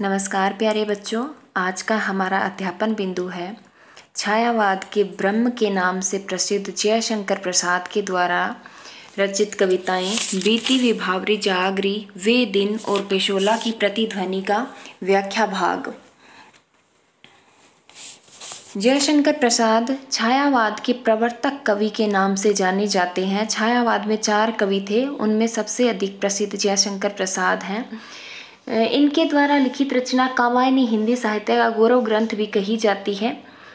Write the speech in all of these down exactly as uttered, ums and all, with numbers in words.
नमस्कार प्यारे बच्चों, आज का हमारा अध्यापन बिंदु है छायावाद के ब्रह्म के नाम से प्रसिद्ध जयशंकर प्रसाद के द्वारा रचित कविताएं बीती विभावरी जागरी वे दिन और पेशोला की प्रतिध्वनि का व्याख्या भाग। जयशंकर प्रसाद छायावाद के प्रवर्तक कवि के नाम से जाने जाते हैं। छायावाद में चार कवि थे, उनमें सबसे अधिक प्रसिद्ध जयशंकर प्रसाद हैं। इनके द्वारा लिखित रचना कावायनी हिंदी साहित्य का गौरव ग्रंथ भी कही जाती है।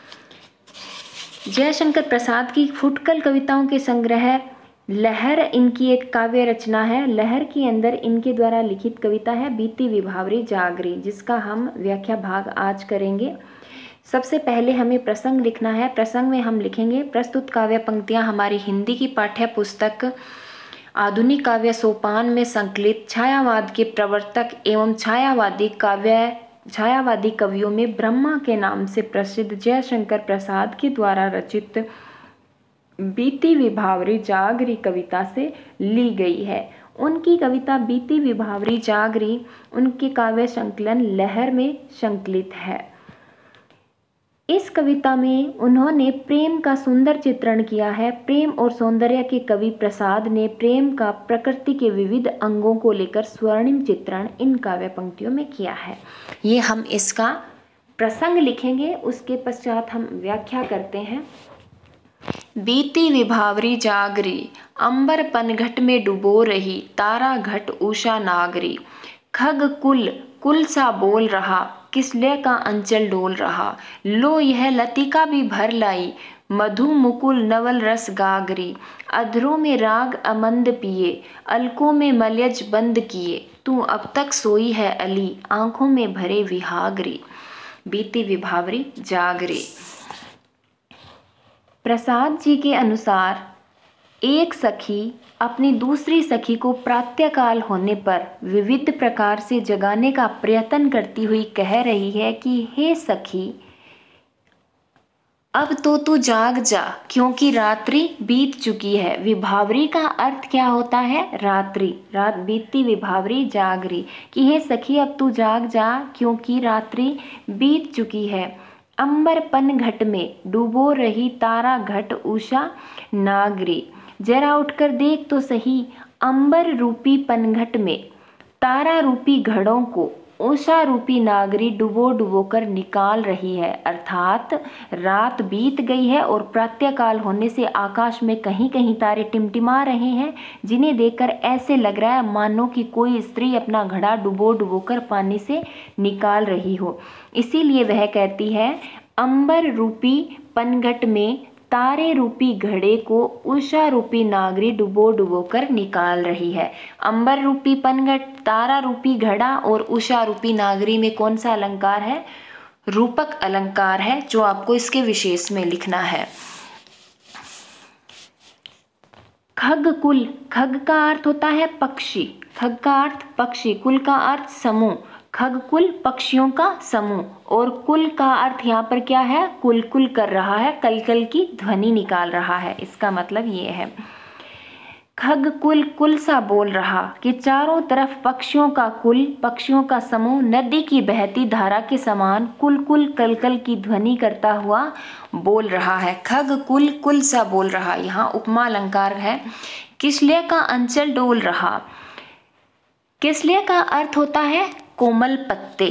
जयशंकर प्रसाद की फुटकल कविताओं के संग्रह लहर इनकी एक काव्य रचना है। लहर के अंदर इनके द्वारा लिखित कविता है बीती विभावरी जागरी, जिसका हम व्याख्या भाग आज करेंगे। सबसे पहले हमें प्रसंग लिखना है। प्रसंग में हम लिखेंगे प्रस्तुत काव्य पंक्तियां हमारी हिंदी की पाठ्य पुस्तक आधुनिक काव्य सोपान में संकलित छायावाद के प्रवर्तक एवं छायावादी काव्य छायावादी कवियों में ब्रह्मा के नाम से प्रसिद्ध जयशंकर प्रसाद के द्वारा रचित बीती विभावरी जागरी कविता से ली गई है। उनकी कविता बीती विभावरी जागरी उनके काव्य संकलन लहर में संकलित है। इस कविता में उन्होंने प्रेम का सुंदर चित्रण किया है। प्रेम और सौंदर्य के कवि प्रसाद ने प्रेम का प्रकृति के विविध अंगों को लेकर स्वर्णिम चित्रण इन काव्य पंक्तियों में किया है। ये हम इसका प्रसंग लिखेंगे, उसके पश्चात हम व्याख्या करते हैं। बीती विभावरी जागरी अंबर पनघट में डुबो रही तारा घट उषा नागरी। खग कुल कुल सा बोल रहा किसले का अंचल डोल रहा। लो यह लतिका भी भर लाई मधु मुकुल नवल रस गागरी। अधरों में राग अमंद पिए अलकों में मलयज बंद किए। तू अब तक सोई है अली आंखों में भरे विहागरी। बीती विभावरी जागरी। प्रसाद जी के अनुसार एक सखी अपनी दूसरी सखी को प्रातःकाल होने पर विविध प्रकार से जगाने का प्रयत्न करती हुई कह रही है कि हे सखी, अब तो तू जाग जा क्योंकि रात्रि बीत चुकी है। विभावरी का अर्थ क्या होता है? रात्रि। रात बीती विभावरी जागरी कि हे सखी अब तू जाग जा क्योंकि रात्रि बीत चुकी है। अंबर पन घट में डूबो रही तारा घट उषा नागरी। जरा उठकर देख तो सही अंबर रूपी पनघट में तारा रूपी घड़ों को उषा रूपी नागरी डुबो डुबो कर निकाल रही है। अर्थात रात बीत गई है और प्रातःकाल होने से आकाश में कहीं कहीं तारे टिमटिमा रहे हैं, जिन्हें देखकर ऐसे लग रहा है मानो कि कोई स्त्री अपना घड़ा डुबो डुबो कर पानी से निकाल रही हो। इसीलिए वह कहती है अंबर रूपी पनघट में तारे रूपी घड़े को उषा रूपी नागरी डुबो डुबो कर निकाल रही है। अंबर रूपी पनघट, तारा रूपी घड़ा और उषा रूपी नागरी में कौन सा अलंकार है? रूपक अलंकार है, जो आपको इसके विशेष में लिखना है। खग कुल, खग का अर्थ होता है पक्षी। खग का अर्थ पक्षी, कुल का अर्थ समूह। खग कुल पक्षियों का समूह और कुल का अर्थ यहाँ पर क्या है? कुल कुल कर रहा है, कल कल की ध्वनि निकाल रहा है। इसका मतलब ये है खग कुल कुल सा बोल रहा कि चारों तरफ पक्षियों का कुल, पक्षियों का समूह नदी की बहती धारा के समान कुल कुल कल कल की ध्वनि करता हुआ बोल रहा है। खग कुल कुल सा बोल रहा, यहाँ उपमा अलंकार है। किसले का अंचल डोल रहा। किसले का अर्थ होता है कोमल पत्ते।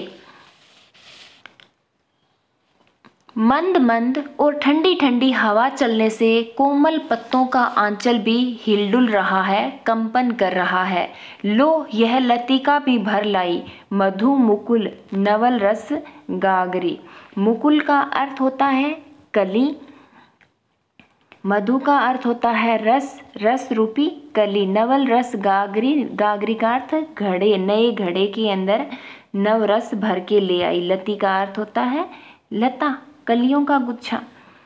मंद मंद और ठंडी ठंडी हवा चलने से कोमल पत्तों का आंचल भी हिलडुल रहा है, कंपन कर रहा है। लो यह लतिका भी भर लाई मधु मुकुल नवल रस गागरी। मुकुल का अर्थ होता है कली, मधु का अर्थ होता है रस, रस रूपी कली। नवल रस गागरी, गागरी का अर्थ घड़े, नए घड़े के अंदर नव रस भर के ले आई। लती का अर्थ होता है लता, कलियों का गुच्छा।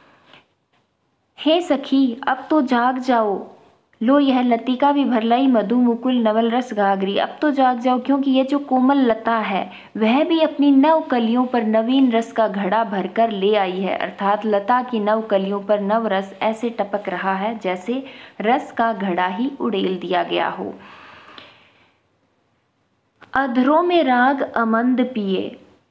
हे सखी अब तो जाग जाओ। लो यह लतिका भी भर लाई मधु मुकुल नवल रस गागरी। अब तो जाग जाओ क्योंकि ये जो कोमल लता है वह भी अपनी नव कलियों पर नवीन रस का घड़ा भरकर ले आई है। अर्थात लता की नव कलियों पर नव रस ऐसे टपक रहा है जैसे रस का घड़ा ही उड़ेल दिया गया हो। अधरों में राग अमंद पिए,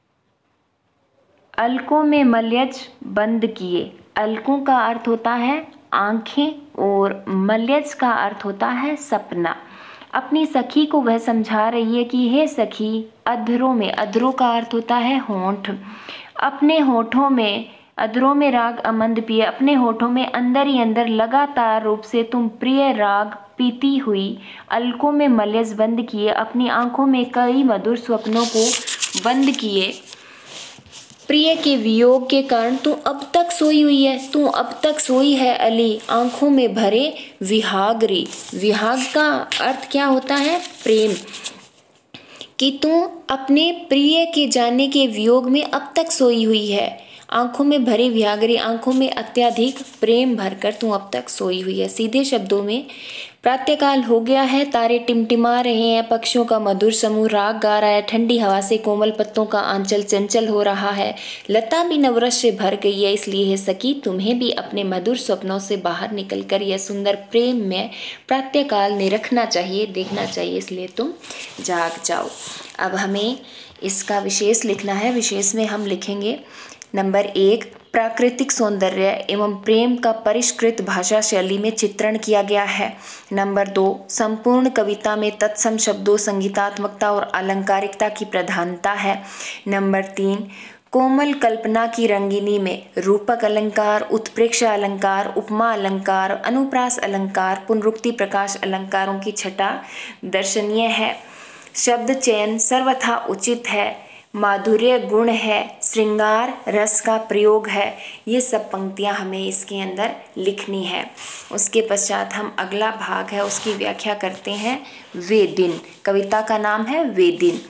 अलकों में मलयज बंद किए। अलकों का अर्थ होता है आंखें और मलयज का अर्थ होता है सपना। अपनी सखी को वह समझा रही है कि हे सखी, अधरों में, अधरों का अर्थ होता है होंठ, अपने होठों में, अधरों में राग अमंद पिए, अपने होठों में अंदर ही अंदर लगातार रूप से तुम प्रिय राग पीती हुई, अलकों में मलयज बंद किए, अपनी आंखों में कई मधुर स्वप्नों को बंद किए। प्रिय के वियोग के कारण तू अब तक सोई हुई है, तू अब तक सोई है अली, आंखों में भरे विहागरी। विहाग का अर्थ क्या होता है? प्रेम। कि तू अपने प्रिय के जाने के वियोग में अब तक सोई हुई है, आंखों में भरे विहागरी, आंखों में अत्यधिक प्रेम भरकर तू अब तक सोई हुई है। सीधे शब्दों में, प्रातःकाल हो गया है, तारे टिमटिमा रहे हैं, पक्षियों का मधुर समूह राग गा रहा है, ठंडी हवा से कोमल पत्तों का आंचल चंचल हो रहा है, लता भी नवरस से भर गई है। इसलिए है सखी, तुम्हें भी अपने मधुर स्वप्नों से बाहर निकलकर यह सुंदर प्रेम में प्रातःकाल निरखना चाहिए, देखना चाहिए, इसलिए तुम जाग जाओ। अब हमें इसका विशेष लिखना है। विशेष में हम लिखेंगे नंबर एक, प्राकृतिक सौंदर्य एवं प्रेम का परिष्कृत भाषा शैली में चित्रण किया गया है। नंबर दो, संपूर्ण कविता में तत्सम शब्दों, संगीतात्मकता और अलंकारिकता की प्रधानता है। नंबर तीन, कोमल कल्पना की रंगिनी में रूपक अलंकार, उत्प्रेक्ष अलंकार, उपमा अलंकार, अनुप्रास अलंकार, पुनरुक्ति प्रकाश अलंकारों की छटा दर्शनीय है। शब्द चयन सर्वथा उचित है, माधुर्य गुण है, श्रृंगार रस का प्रयोग है। ये सब पंक्तियां हमें इसके अंदर लिखनी है। उसके पश्चात हम अगला भाग है उसकी व्याख्या करते हैं। वे दिन, कविता का नाम है वे दिन।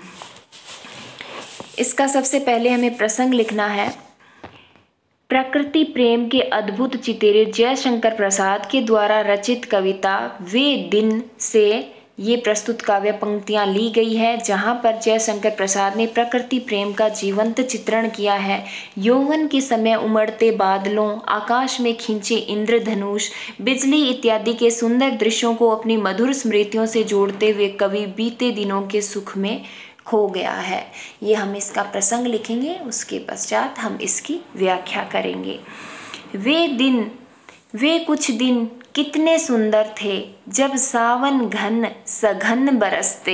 इसका सबसे पहले हमें प्रसंग लिखना है। प्रकृति प्रेम के अद्भुत चितेरे जयशंकर प्रसाद के द्वारा रचित कविता वे दिन से ये प्रस्तुत काव्य पंक्तियाँ ली गई है, जहाँ पर जयशंकर प्रसाद ने प्रकृति प्रेम का जीवंत चित्रण किया है। यौवन के समय उमड़ते बादलों, आकाश में खींचे इंद्रधनुष, बिजली इत्यादि के सुंदर दृश्यों को अपनी मधुर स्मृतियों से जोड़ते हुए कवि बीते दिनों के सुख में खो गया है। ये हम इसका प्रसंग लिखेंगे, उसके पश्चात हम इसकी व्याख्या करेंगे। वे दिन, वे कुछ दिन कितने सुंदर थे जब सावन घन सघन बरसते।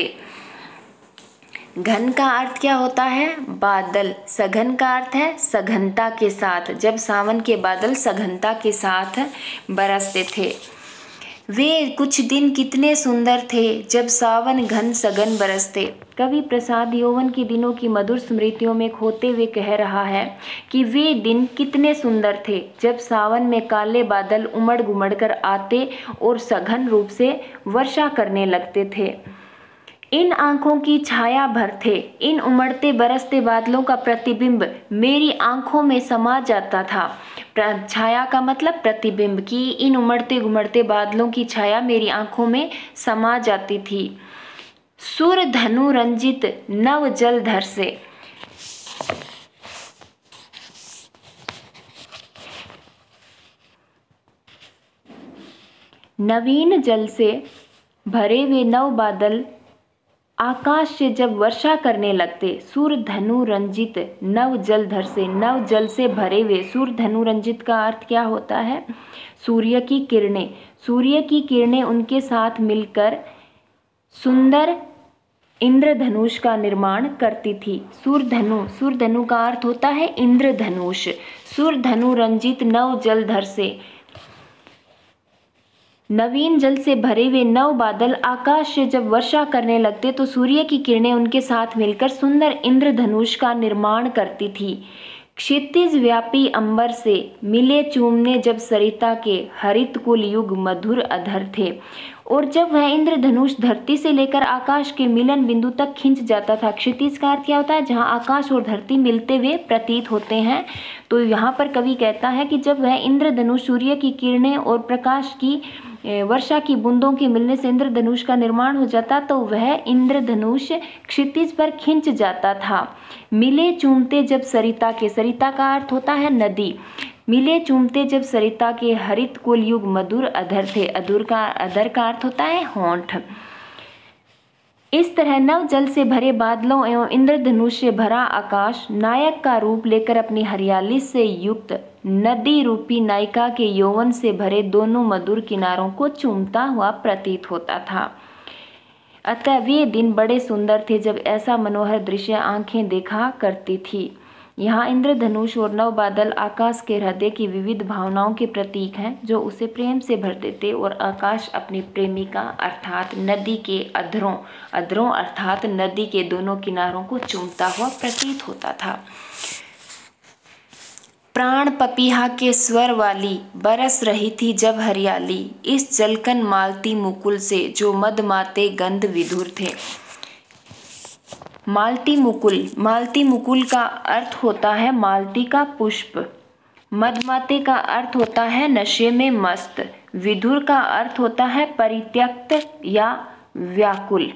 घन का अर्थ क्या होता है? बादल। सघन का अर्थ है सघनता के साथ। जब सावन के बादल सघनता के साथ बरसते थे। वे कुछ दिन कितने सुंदर थे जब सावन घन सघन बरसते। कवि प्रसाद यौवन के दिनों की मधुर स्मृतियों में खोते हुए कह रहा है कि वे दिन कितने सुंदर थे जब सावन में काले बादल उमड़ घुमड़ कर आते और सघन रूप से वर्षा करने लगते थे। इन आंखों की छाया भर थे। इन उमड़ते बरसते बादलों का प्रतिबिंब मेरी आंखों में समा जाता था। छाया का मतलब प्रतिबिंब, की इन उमड़ते घुमड़ते बादलों की छाया मेरी आंखों में समा जाती थी। सुर धनु रंजित नव जल धर से। नवीन जल से भरे हुए नव बादल आकाश से जब वर्षा करने लगते। सूर्य धनु रंजित नव जल धर से, नव जल से भरे हुए। सूर्य धनु रंजित का अर्थ क्या होता है? सूर्य की किरणें। सूर्य की किरणें उनके साथ मिलकर सुंदर इंद्रधनुष का निर्माण करती थी। सूर्य धनु, सूर्य धनु का अर्थ होता है इंद्रधनुष। सूर्य धनु रंजित नव जल धर से, नवीन जल से भरे हुए नव बादल आकाश से जब वर्षा करने लगते तो सूर्य की किरणें उनके साथ मिलकर सुंदर इंद्रधनुष का निर्माण करती थी। क्षितिज व्यापी अंबर से मिले चूमने जब सरिता के हरित कुल युग मधुर अधर थे। और जब वह इंद्रधनुष धरती से लेकर आकाश के मिलन बिंदु तक खिंच जाता था। क्षितिज का अर्थ क्या होता है? जहाँ आकाश और धरती मिलते हुए प्रतीत होते हैं। तो यहाँ पर कवि कहता है कि जब वह इंद्रधनुष सूर्य की किरणें और प्रकाश की वर्षा की बूंदों के मिलने से इंद्रधनुष का निर्माण हो जाता तो वह इंद्रधनुष क्षितिज पर खिंच जाता था। मिले चूमते जब सरिता के, सरिता का अर्थ होता है नदी। मिले चूमते जब सरिता के हरित कुल युग मधुर अधर थे। अधुर का अधर का अर्थ होता है होंठ। इस तरह नव जल से भरे बादलों एवं इंद्रधनुष से भरा आकाश नायक का रूप लेकर अपनी हरियाली से युक्त नदी रूपी नायिका के यौवन से भरे दोनों मधुर किनारों को चूमता हुआ प्रतीत होता था। अतः वे दिन बड़े सुंदर थे जब ऐसा मनोहर दृश्य आंखें देखा करती थी। यहाँ इंद्रधनुष और नव बादल आकाश के हृदय की विविध भावनाओं के प्रतीक हैं जो उसे प्रेम से भर देते, और आकाश अपनी प्रेमिका अर्थात नदी के अधरों अधरों अर्थात नदी के दोनों किनारों को चूमता हुआ प्रतीत होता था। प्राण पपीहा के स्वर वाली बरस रही थी जब हरियाली इस जलकन मालती मुकुल से जो मदमाते गंध विधुर थे। मालती मुकुल, मालती मुकुल का अर्थ होता है मालती का पुष्प, मदमाते का अर्थ होता है नशे में मस्त, विधुर का अर्थ होता है परित्यक्त या व्याकुल।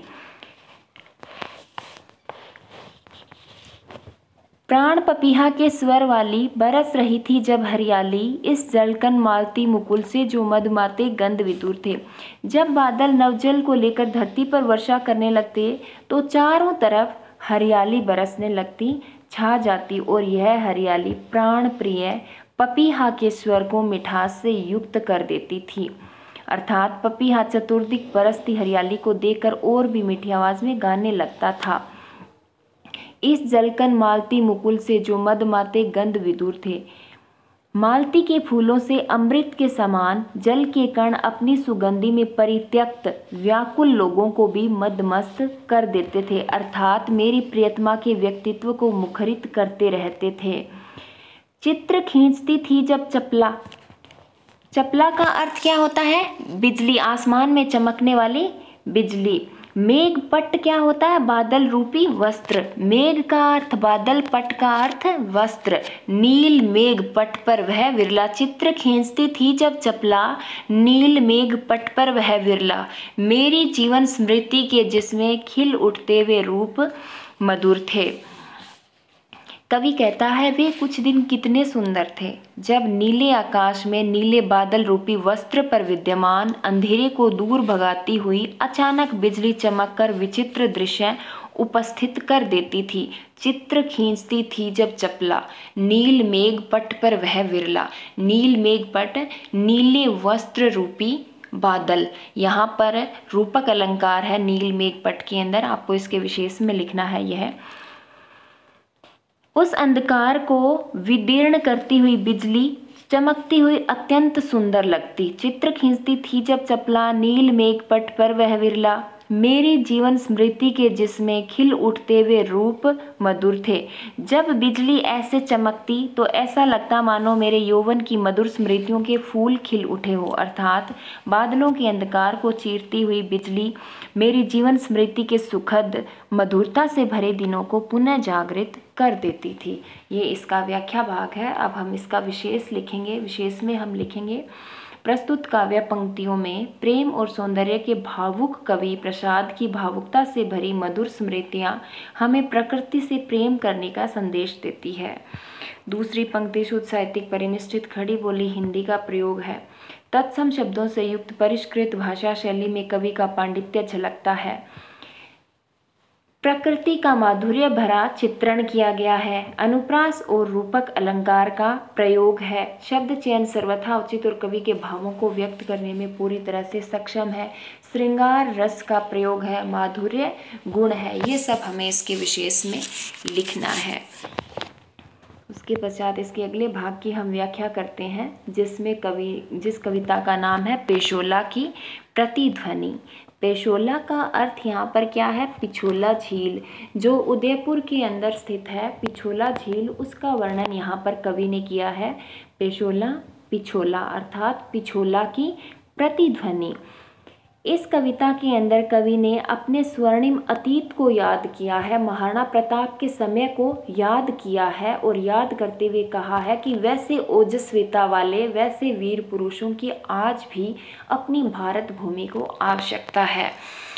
प्राण पपीहा के स्वर वाली बरस रही थी जब हरियाली इस जलकन मालती मुकुल से जो मदमाते गंध विधुर थे। जब बादल नवजल को लेकर धरती पर वर्षा करने लगते तो चारों तरफ हरियाली बरसने लगती, छा जाती, और यह हरियाली प्राण प्रिय पपीहा के स्वर को मिठास से युक्त कर देती थी। अर्थात पपीहा चतुर्दिक बरसती हरियाली को देखकर और भी मीठी आवाज में गाने लगता था। इस जलकन मालती मुकुल से जो मदमाते गंध विधुर थे। मालती के फूलों से अमृत के समान जल के कण अपनी सुगंधि में परित्यक्त व्याकुल लोगों को भी मदमस्त कर देते थे, अर्थात मेरी प्रियतमा के व्यक्तित्व को मुखरित करते रहते थे। चित्र खींचती थी जब चपला, चपला का अर्थ क्या होता है? बिजली, आसमान में चमकने वाली बिजली। मेघ पट क्या होता है? बादल रूपी वस्त्र। मेघ का अर्थ बादल, पट का अर्थ वस्त्र। नील मेघ पट पर वह विरला, चित्र खींचती थी जब चपला, नील मेघ पट पर वह विरला, मेरी जीवन स्मृति के जिसमें खिल उठते वे रूप मधुर थे। कवि कहता है वे कुछ दिन कितने सुंदर थे जब नीले आकाश में नीले बादल रूपी वस्त्र पर विद्यमान अंधेरे को दूर भगाती हुई अचानक बिजली चमककर विचित्र दृश्य उपस्थित कर देती थी। चित्र खींचती थी जब चपला, नील मेघ पट पर वह विरला। नील मेघ पट, नीले वस्त्र रूपी बादल। यहाँ पर रूपक अलंकार है नील मेघ पट के अंदर, आपको इसके विशेष में लिखना है यह। उस अंधकार को विदीर्ण करती हुई बिजली चमकती हुई अत्यंत सुंदर लगती। चित्र खींचती थी जब चपला, नील मेघ पट पर वह विरला, मेरी जीवन स्मृति के जिसमें खिल उठते वे रूप मधुर थे। जब बिजली ऐसे चमकती तो ऐसा लगता मानो मेरे यौवन की मधुर स्मृतियों के फूल खिल उठे हो, अर्थात बादलों के अंधकार को चीरती हुई बिजली मेरी जीवन स्मृति के सुखद मधुरता से भरे दिनों को पुनः जागृत कर देती थी। ये इसका व्याख्या भाग है। अब हम इसका विशेष लिखेंगे। विशेष में हम लिखेंगे प्रस्तुत काव्य पंक्तियों में प्रेम और सौंदर्य के भावुक कवि प्रसाद की भावुकता से भरी मधुर स्मृतियां हमें प्रकृति से प्रेम करने का संदेश देती है। दूसरी पंक्ति शुद्ध साहित्यिक परिनिष्ठित खड़ी बोली हिंदी का प्रयोग है। तत्सम शब्दों से युक्त परिष्कृत भाषा शैली में कवि का पांडित्य झलकता है। प्रकृति का माधुर्य भरा चित्रण किया गया है। अनुप्रास और रूपक अलंकार का प्रयोग है। शब्द चयन सर्वथा उचित और कवि के भावों को व्यक्त करने में पूरी तरह से सक्षम है। श्रृंगार रस का प्रयोग है। माधुर्य गुण है। ये सब हमें इसके विशेष में लिखना है। उसके पश्चात इसके अगले भाग की हम व्याख्या करते हैं, जिसमें कवि जिस कविता का नाम है पेशोला की प्रतिध्वनि। पेशोला का अर्थ यहाँ पर क्या है? पिछोला झील, जो उदयपुर के अंदर स्थित है। पिछोला झील, उसका वर्णन यहाँ पर कवि ने किया है। पेशोला, पिछोला अर्थात पिछोला की प्रतिध्वनि। इस कविता के अंदर कवि ने अपने स्वर्णिम अतीत को याद किया है, महाराणा प्रताप के समय को याद किया है, और याद करते हुए कहा है कि वैसे ओजस्विता वाले, वैसे वीर पुरुषों की आज भी अपनी भारत भूमि को आवश्यकता है।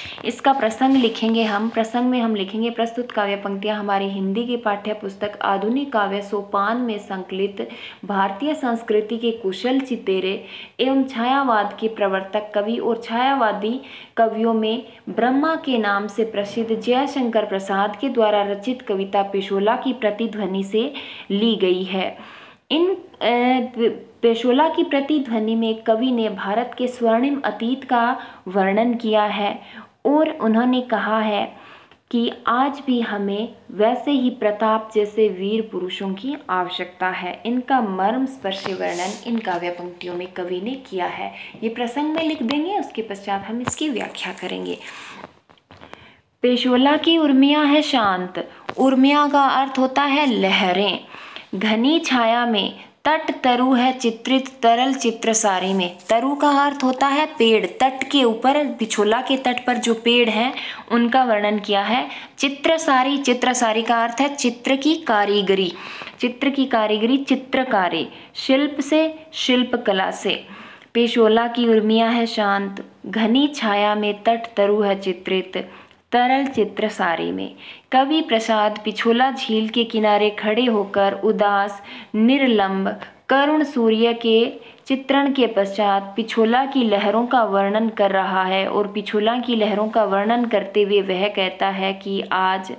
इसका प्रसंग लिखेंगे हम। प्रसंग में हम लिखेंगे प्रस्तुत काव्य पंक्तियां हमारी हिंदी की पाठ्य पुस्तक आधुनिक काव्य सोपान में संकलित भारतीय संस्कृति के कुशल चितेरे एवं छायावाद के प्रवर्तक कवि और छायावादी कवियों में ब्रह्मा के नाम से प्रसिद्ध जयशंकर प्रसाद के द्वारा रचित कविता पिछोला की प्रतिध्वनि से ली गई है। इन पिछोला की प्रतिध्वनि में कवि ने भारत के स्वर्णिम अतीत का वर्णन किया है और उन्होंने कहा है कि आज भी हमें वैसे ही प्रताप जैसे वीर पुरुषों की आवश्यकता है। इनका मर्म स्पर्शी वर्णन इन काव्य पंक्तियों में कवि ने किया है। ये प्रसंग में लिख देंगे, उसके पश्चात हम इसकी व्याख्या करेंगे। पिछोला की उर्मियाँ है शांत। उर्मियाँ का अर्थ होता है लहरें। घनी छाया में तट तरु है चित्रित तरल चित्रसारी में। तरु का अर्थ होता है पेड़। तट के ऊपर पिछोला के तट पर जो पेड़ हैं उनका वर्णन किया है। चित्रसारी, चित्रसारी का अर्थ है चित्र की कारीगरी। चित्र की कारीगरी, चित्रकारी, शिल्प से, शिल्प कला से। पिछोला की उर्मियाँ है शांत। घनी छाया में तट तरु है चित्रित तरल चित्रसारी में। कवि प्रसाद पिछोला झील के किनारे खड़े होकर उदास, निर्लंब, करुण सूर्य के चित्रण के पश्चात पिछोला की लहरों का वर्णन कर रहा है और पिछोला की लहरों का वर्णन करते हुए वह कहता है कि आज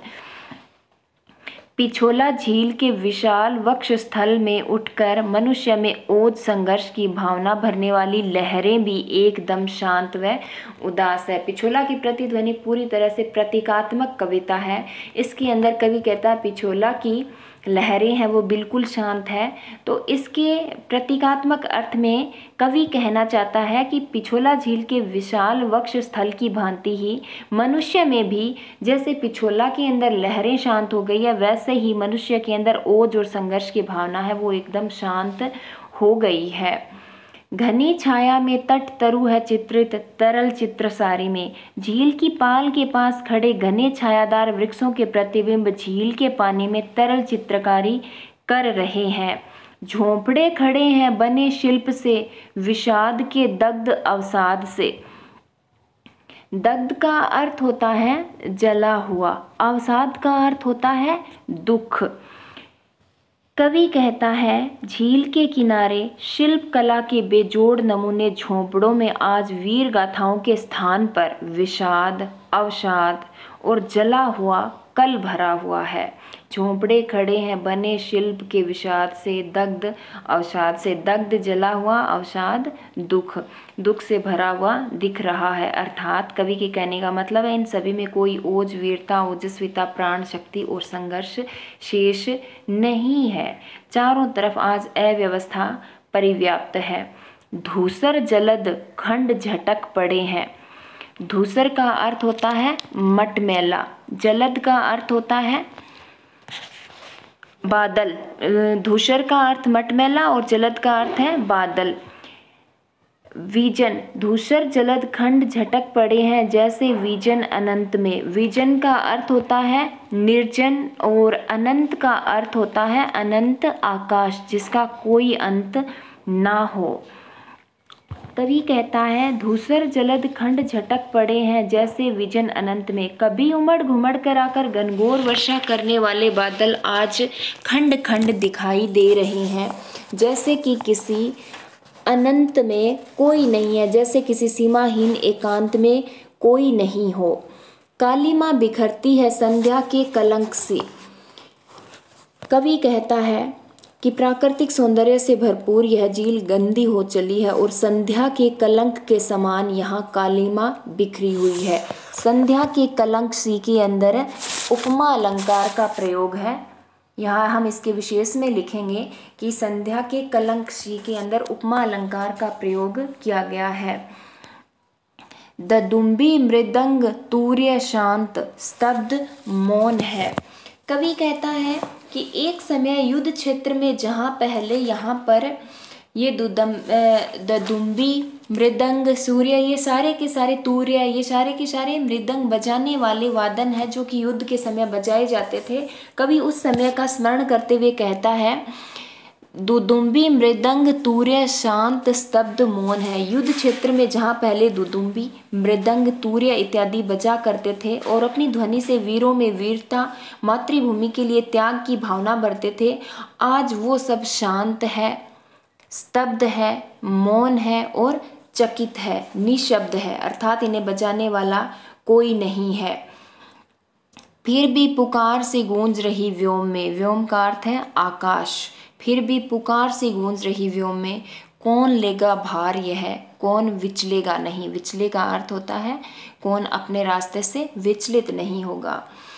पिछोला झील के विशाल वक्ष स्थल में उठकर मनुष्य में ओज संघर्ष की भावना भरने वाली लहरें भी एकदम शांत व उदास है। पिछोला की प्रतिध्वनि पूरी तरह से प्रतीकात्मक कविता है। इसके अंदर कवि कहता है पिछोला की लहरें हैं वो बिल्कुल शांत है। तो इसके प्रतीकात्मक अर्थ में कवि कहना चाहता है कि पिछोला झील के विशाल वक्ष स्थल की भांति ही मनुष्य में भी जैसे पिछोला के अंदर लहरें शांत हो गई है, वैसे ही मनुष्य के अंदर ओज और संघर्ष की भावना है वो एकदम शांत हो गई है। घनी छाया में तट तरु है चित्रित तरल चित्रसारी में। झील की पाल के पास खड़े घने छायादार वृक्षों के प्रतिबिंब झील के पानी में तरल चित्रकारी कर रहे हैं। झोंपड़े खड़े हैं बने शिल्प से, विषाद के दग्ध अवसाद से। दग्ध का अर्थ होता है जला हुआ, अवसाद का अर्थ होता है दुख। कवि कहता है झील के किनारे शिल्प कला के बेजोड़ नमूने झोंपड़ों में आज वीर गाथाओं के स्थान पर विषाद, अवसाद और जला हुआ कल भरा हुआ है। झोंपड़े खड़े हैं बने शिल्प के विषाद से, दग्ध अवसाद से। दग्ध जला हुआ, अवसाद दुख, दुख से भरा हुआ दिख रहा है। अर्थात कवि के कहने का मतलब है इन सभी में कोई ओज, वीरता, ओजस्विता, प्राण शक्ति और संघर्ष शेष नहीं है। चारों तरफ आज अव्यवस्था परिव्याप्त है। धूसर जलद खंड झटक पड़े हैं। धूसर का अर्थ होता है मटमैला। जलद का अर्थ होता है बादल। धूसर का अर्थ मटमैला और जलद का अर्थ है बादल। विजन, धूसर जलद खंड झटक पड़े हैं जैसे विजन अनंत में। विजन का अर्थ होता है निर्जन और अनंत का अर्थ होता है अनंत आकाश जिसका कोई अंत ना हो। कवि कहता है धूसर जलद खंड झटक पड़े हैं जैसे विजन अनंत में। कभी उमड़ घुमड़ कर आकर घनघोर वर्षा करने वाले बादल आज खंड खंड दिखाई दे रहे हैं, जैसे कि किसी अनंत में कोई नहीं है, जैसे किसी सीमाहीन एकांत में कोई नहीं हो। काली माँ बिखरती है संध्या के कलंक से। कवि कहता है कि प्राकृतिक सौंदर्य से भरपूर यह झील गंदी हो चली है और संध्या के कलंक के समान यहाँ कालीमा बिखरी हुई है। संध्या के कलंक सी के अंदर उपमा अलंकार का प्रयोग है। यहाँ हम इसके विशेष में लिखेंगे कि संध्या के कलंक सी के अंदर उपमा अलंकार का प्रयोग किया गया है। ददुम्बी मृदंग तूर्य शांत स्तब्ध मौन है। कवि कहता है कि एक समय युद्ध क्षेत्र में जहाँ पहले यहाँ पर ये दुदम ददुम्बी, मृदंग, सूर्य, ये सारे के सारे तूर्य, ये सारे के सारे मृदंग बजाने वाले वादन है जो कि युद्ध के समय बजाए जाते थे। कवि उस समय का स्मरण करते हुए कहता है दुदुम्बी मृदंग तूर्य शांत स्तब्ध मौन है। युद्ध क्षेत्र में जहाँ पहले दुदुम्बी मृदंग तूर्य इत्यादि बजा करते थे और अपनी ध्वनि से वीरों में वीरता, मातृभूमि के लिए त्याग की भावना भरते थे, आज वो सब शांत है, स्तब्ध है, मौन है और चकित है, निशब्द है, अर्थात इन्हें बजाने वाला कोई नहीं है। फिर भी पुकार से गूंज रही व्योम में, व्योम का अर्थ है आकाश, फिर भी पुकार से गूंज रही व्योम में, कौन लेगा भार यह, कौन विचलेगा नहीं। विचले का अर्थ होता है कौन अपने रास्ते से विचलित नहीं होगा।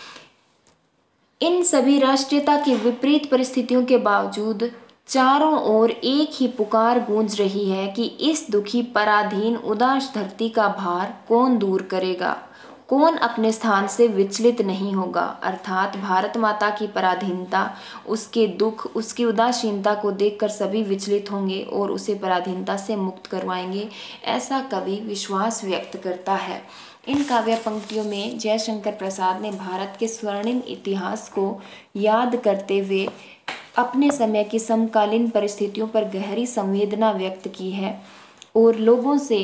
इन सभी राष्ट्रीयता की विपरीत परिस्थितियों के बावजूद चारों ओर एक ही पुकार गूंज रही है कि इस दुखी पराधीन उदास धरती का भार कौन दूर करेगा, कौन अपने स्थान से विचलित नहीं होगा। अर्थात भारत माता की पराधीनता, उसके दुख, उसकी उदासीनता को देखकर सभी विचलित होंगे और उसे पराधीनता से मुक्त करवाएंगे, ऐसा कवि विश्वास व्यक्त करता है। इन काव्य पंक्तियों में जयशंकर प्रसाद ने भारत के स्वर्णिम इतिहास को याद करते हुए अपने समय की समकालीन परिस्थितियों पर गहरी संवेदना व्यक्त की है और लोगों से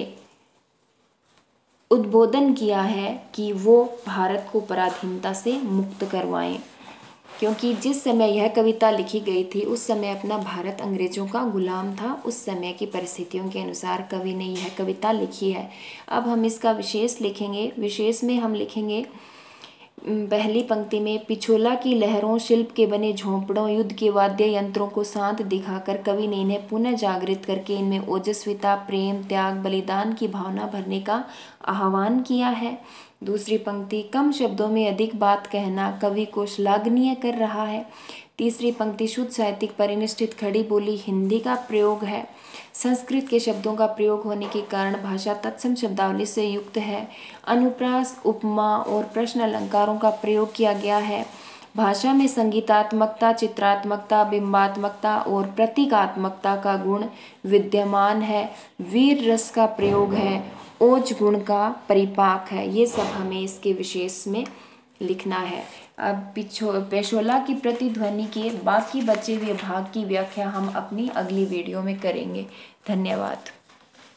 उद्बोधन किया है कि वो भारत को पराधीनता से मुक्त करवाएं, क्योंकि जिस समय यह कविता लिखी गई थी उस समय अपना भारत अंग्रेजों का गुलाम था। उस समय की परिस्थितियों के अनुसार कवि ने यह कविता लिखी है। अब हम इसका विशेष लिखेंगे। विशेष में हम लिखेंगे पहली पंक्ति में, पिछोला की लहरों, शिल्प के बने झोंपड़ों, युद्ध के वाद्य यंत्रों को शांत दिखाकर कवि ने इन्हें पुनः जागृत करके इनमें ओजस्विता, प्रेम, त्याग, बलिदान की भावना भरने का आह्वान किया है। दूसरी पंक्ति, कम शब्दों में अधिक बात कहना कवि को श्लाघनीय कर रहा है। तीसरी पंक्ति, शुद्ध साहित्यिक परिनिष्ठित खड़ी बोली हिंदी का प्रयोग है। संस्कृत के शब्दों का प्रयोग होने के कारण भाषा तत्सम शब्दावली से युक्त है। अनुप्रास, उपमा और प्रश्न अलंकारों का प्रयोग किया गया है। भाषा में संगीतात्मकता, चित्रात्मकता, बिंबात्मकता और प्रतीकात्मकता का गुण विद्यमान है। वीर रस का प्रयोग है, ओज गुण का परिपाक है। ये सब हमें इसके विशेष में लिखना है। अब पिछो पेशोला की प्रतिध्वनि के बाकी बचे हुए भाग की व्याख्या हम अपनी अगली वीडियो में करेंगे। धन्यवाद।